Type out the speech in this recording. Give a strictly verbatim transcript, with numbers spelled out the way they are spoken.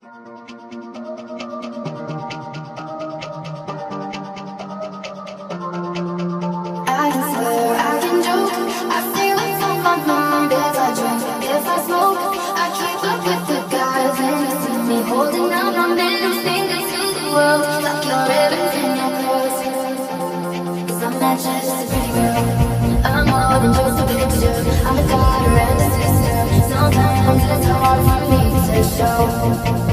I can swear, I can joke. I say what's on my mind as I drink. If I smoke, I keep up with the guys, and you see me holding out my middle finger to the world, like your ribbons in your clothes. 'Cause I'm not just a pretty girl, I'm more than just a picture. I'm a daughter and a sister. Sometimes it's hard for me to show.